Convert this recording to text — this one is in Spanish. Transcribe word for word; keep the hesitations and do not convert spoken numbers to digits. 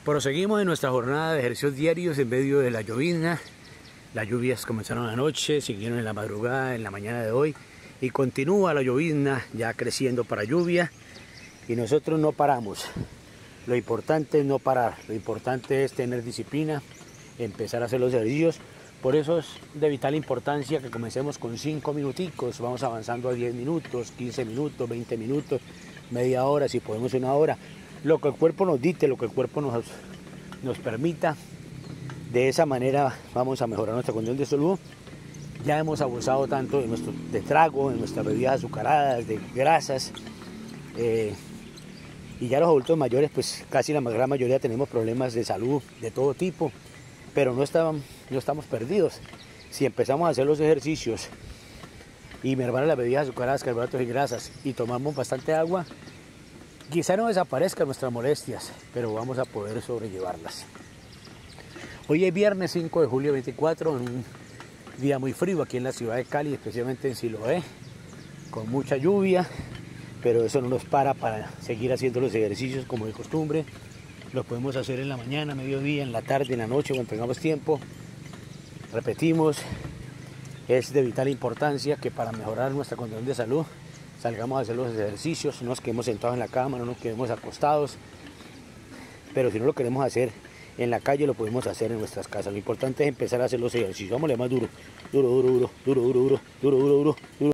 Proseguimos en nuestra jornada de ejercicios diarios en medio de la llovizna. Las lluvias comenzaron anoche, siguieron en la madrugada, en la mañana de hoy, y continúa la llovizna ya creciendo para lluvia, y nosotros no paramos. Lo importante es no parar, lo importante es tener disciplina, empezar a hacer los ejercicios. Por eso es de vital importancia que comencemos con cinco minuticos, vamos avanzando a diez minutos, quince minutos, veinte minutos, media hora, si podemos una hora. Lo que el cuerpo nos dicte, lo que el cuerpo nos, nos permita. De esa manera vamos a mejorar nuestra condición de salud. Ya hemos abusado tanto de, nuestro, de trago, de nuestras bebidas azucaradas, de grasas. Eh, y ya los adultos mayores, pues casi la gran mayoría tenemos problemas de salud de todo tipo. Pero no, estamos, no estamos perdidos. Si empezamos a hacer los ejercicios y mermar las bebidas azucaradas, carbohidratos y grasas, y tomamos bastante agua, quizá no desaparezcan nuestras molestias, pero vamos a poder sobrellevarlas. Hoy es viernes cinco de julio veinticuatro, en un día muy frío aquí en la ciudad de Cali, especialmente en Siloé, con mucha lluvia, pero eso no nos para para seguir haciendo los ejercicios como de costumbre. Los podemos hacer en la mañana, mediodía, en la tarde, en la noche, cuando tengamos tiempo. Repetimos, es de vital importancia que para mejorar nuestra condición de salud salgamos a hacer los ejercicios, no nos quedemos sentados en la cama, no nos quedemos acostados, pero si no lo queremos hacer en la calle, lo podemos hacer en nuestras casas. Lo importante es empezar a hacer los ejercicios. Vámonos más duro, duro, duro, duro, duro, duro, duro, duro, duro, duro.